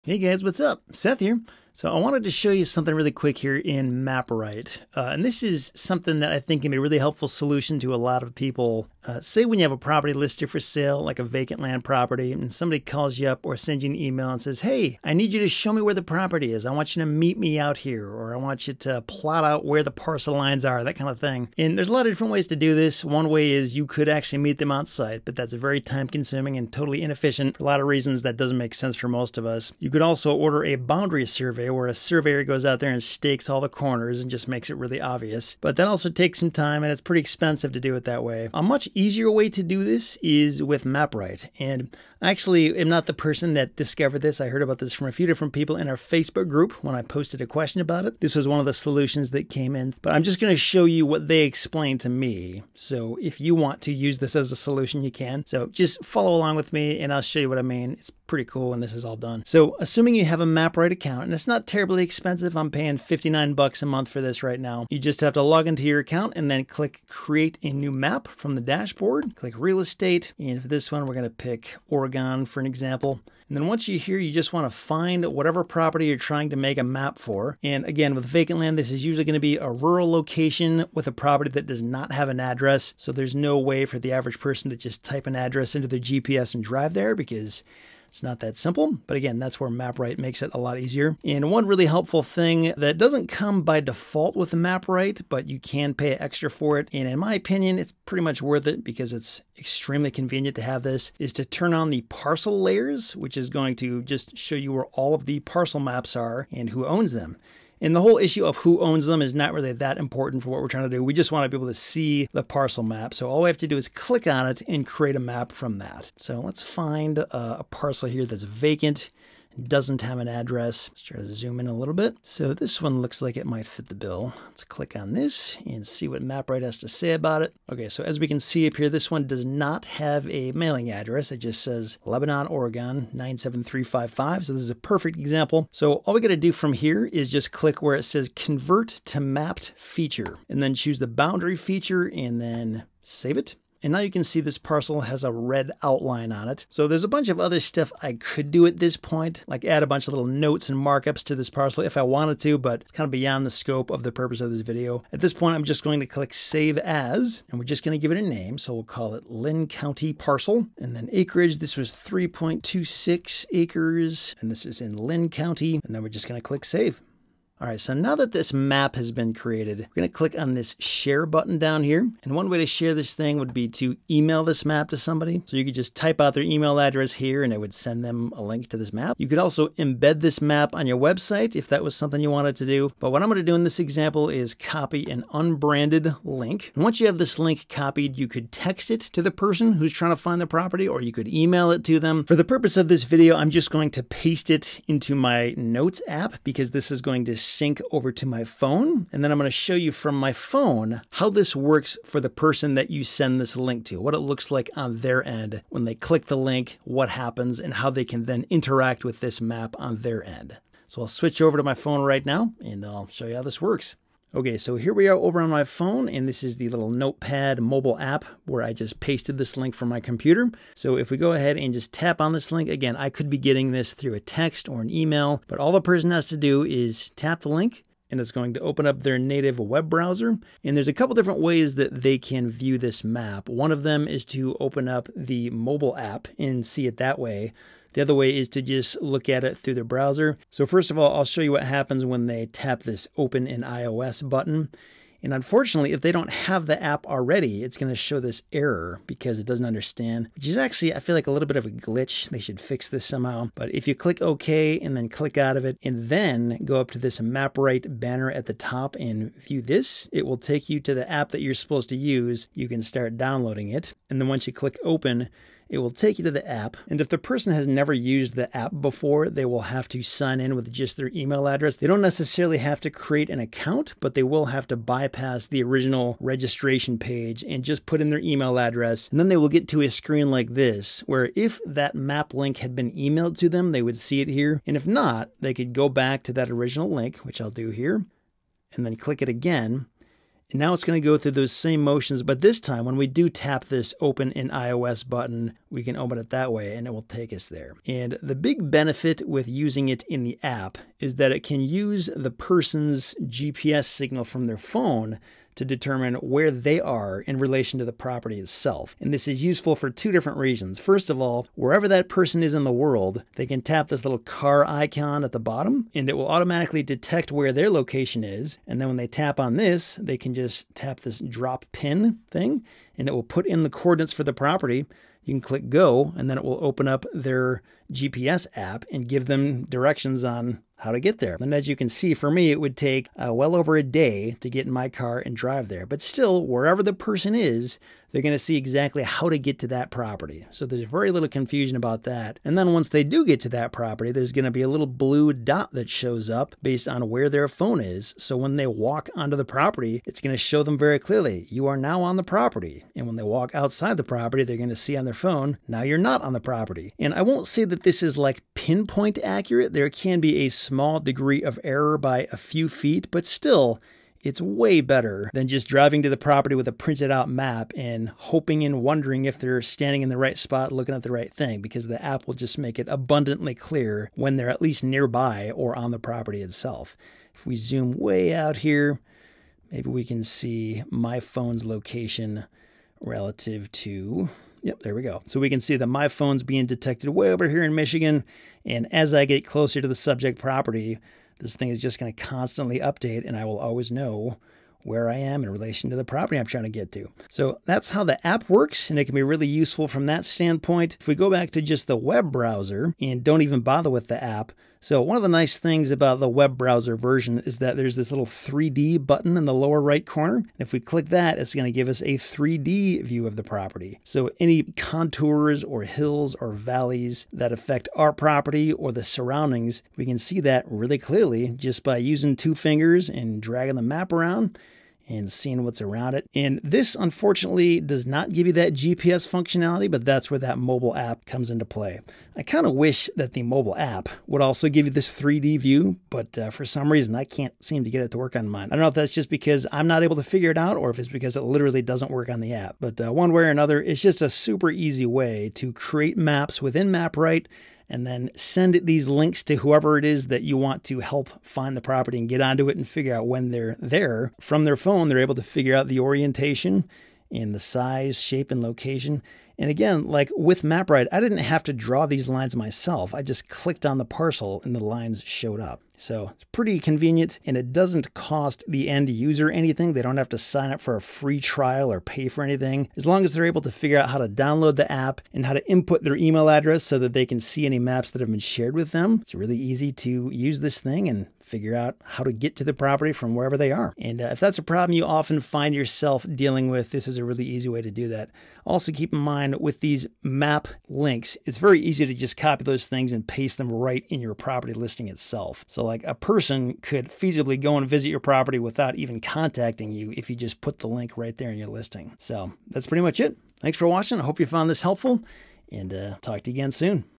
Hey guys, what's up? Seth here. So I wanted to show you something really quick here in MapRight. And this is something that I think can be a really helpful solution to a lot of people. Say when you have a property listed for sale, like a vacant land property, and somebody calls you up or sends you an email and says, hey, I need you to show me where the property is. I want you to meet me out here, or I want you to plot out where the parcel lines are, that kind of thing. And there's a lot of different ways to do this. One way is you could actually meet them on site, but that's very time consuming and totally inefficient. For a lot of reasons, that doesn't make sense for most of us. You could also order a boundary survey where a surveyor goes out there and stakes all the corners and just makes it really obvious. But that also takes some time and it's pretty expensive to do it that way. A much easier way to do this is with MapRight. And I actually am not the person that discovered this. I heard about this from a few different people in our Facebook group when I posted a question about it. This was one of the solutions that came in, but I'm just going to show you what they explained to me. So if you want to use this as a solution, you can. So just follow along with me and I'll show you what I mean. It's pretty cool when this is all done. So assuming you have a MapRight account, and it's not terribly expensive, I'm paying $59 a month for this right now. You just have to log into your account and then click create a new map from the dashboard, click real estate. And for this one, we're going to pick Oregon for an example. And then once you're here, you just want to find whatever property you're trying to make a map for. And again, with vacant land, this is usually going to be a rural location with a property that does not have an address. So there's no way for the average person to just type an address into their GPS and drive there because it's not that simple, but again, that's where MapRight makes it a lot easier. And one really helpful thing that doesn't come by default with the MapRight, but you can pay extra for it, and in my opinion, it's pretty much worth it because it's extremely convenient to have this, is to turn on the parcel layers, which is going to just show you where all of the parcel maps are and who owns them. And the whole issue of who owns them is not really that important for what we're trying to do. We just want to be able to see the parcel map. So all we have to do is click on it and create a map from that. So let's find a parcel here that's vacant. Doesn't have an address. Let's try to zoom in a little bit. So this one looks like it might fit the bill. Let's click on this and see what MapRight has to say about it. Okay, so as we can see up here, this one does not have a mailing address. It just says Lebanon, Oregon, 97355. So this is a perfect example. So all we got to do from here is just click where it says convert to mapped feature and then choose the boundary feature and then save it. And now you can see this parcel has a red outline on it. So there's a bunch of other stuff I could do at this point, like add a bunch of little notes and markups to this parcel if I wanted to, but it's kind of beyond the scope of the purpose of this video. At this point, I'm just going to click Save As, and we're just going to give it a name. So we'll call it Lynn County Parcel. And then acreage, this was 3.26 acres, and this is in Lynn County. And then we're just going to click Save. All right, so now that this map has been created, we're going to click on this share button down here. And one way to share this thing would be to email this map to somebody. So you could just type out their email address here and it would send them a link to this map. You could also embed this map on your website if that was something you wanted to do. But what I'm going to do in this example is copy an unbranded link. And once you have this link copied, you could text it to the person who's trying to find the property, or you could email it to them. For the purpose of this video, I'm just going to paste it into my Notes app because this is going to sync over to my phone. And then I'm going to show you from my phone how this works for the person that you send this link to, what it looks like on their end when they click the link, what happens, and how they can then interact with this map on their end. So I'll switch over to my phone right now and I'll show you how this works. Okay, so here we are over on my phone, and this is the little Notepad mobile app where I just pasted this link from my computer. So if we go ahead and just tap on this link, again, I could be getting this through a text or an email, but all the person has to do is tap the link, and it's going to open up their native web browser. And there's a couple different ways that they can view this map. One of them is to open up the mobile app and see it that way. The other way is to just look at it through the browser. So first of all, I'll show you what happens when they tap this Open in iOS button. And unfortunately, if they don't have the app already, it's going to show this error because it doesn't understand, which is actually, I feel like, a little bit of a glitch. They should fix this somehow. But if you click OK and then click out of it and then go up to this MapRight banner at the top and view this, it will take you to the app that you're supposed to use. You can start downloading it. And then once you click Open, it will take you to the app. And if the person has never used the app before, they will have to sign in with just their email address. They don't necessarily have to create an account, but they will have to bypass the original registration page and just put in their email address. And then they will get to a screen like this, where if that map link had been emailed to them, they would see it here. And if not, they could go back to that original link, which I'll do here, and then click it again. And now it's going to go through those same motions, but this time when we do tap this open in iOS button, we can open it that way and it will take us there. And the big benefit with using it in the app is that it can use the person's GPS signal from their phone to determine where they are in relation to the property itself. And this is useful for two different reasons. First of all, wherever that person is in the world, they can tap this little car icon at the bottom and it will automatically detect where their location is. And then when they tap on this, they can just tap this drop pin thing and it will put in the coordinates for the property. You can click go and then it will open up their GPS app and give them directions on how to get there. And as you can see, for me, it would take well over a day to get in my car and drive there. But still, wherever the person is, they're going to see exactly how to get to that property. So there's very little confusion about that. And then once they do get to that property, there's going to be a little blue dot that shows up based on where their phone is. So when they walk onto the property, it's going to show them very clearly, you are now on the property. And when they walk outside the property, they're going to see on their phone, now you're not on the property. And I won't say that this is like pinpoint accurate. There can be a small degree of error by a few feet, but still, it's way better than just driving to the property with a printed out map and hoping and wondering if they're standing in the right spot looking at the right thing, because the app will just make it abundantly clear when they're at least nearby or on the property itself. If we zoom way out here, maybe we can see my phone's location relative to... Yep, there we go. So we can see that my phone's being detected way over here in Michigan. And as I get closer to the subject property, this thing is just going to constantly update and I will always know where I am in relation to the property I'm trying to get to. So that's how the app works, and it can be really useful from that standpoint. If we go back to just the web browser and don't even bother with the app, so one of the nice things about the web browser version is that there's this little 3D button in the lower right corner. And if we click that, it's going to give us a 3D view of the property. So any contours or hills or valleys that affect our property or the surroundings, we can see that really clearly just by using two fingers and dragging the map around and seeing what's around it. And this, unfortunately, does not give you that GPS functionality, but that's where that mobile app comes into play. I kind of wish that the mobile app would also give you this 3D view, but for some reason, I can't seem to get it to work on mine. I don't know if that's just because I'm not able to figure it out or if it's because it literally doesn't work on the app. But one way or another, it's just a super easy way to create maps within MapRight and then send these links to whoever it is that you want to help find the property and get onto it and figure out when they're there. From their phone, they're able to figure out the orientation and the size, shape, and location. And again, like with MapRight, I didn't have to draw these lines myself. I just clicked on the parcel and the lines showed up. So it's pretty convenient, and it doesn't cost the end user anything. They don't have to sign up for a free trial or pay for anything. As long as they're able to figure out how to download the app and how to input their email address so that they can see any maps that have been shared with them, it's really easy to use this thing and figure out how to get to the property from wherever they are. And if that's a problem you often find yourself dealing with, this is a really easy way to do that. Also keep in mind with these map links, it's very easy to just copy those things and paste them right in your property listing itself. So like a person could feasibly go and visit your property without even contacting you if you just put the link right there in your listing. So that's pretty much it. Thanks for watching. I hope you found this helpful, and talk to you again soon.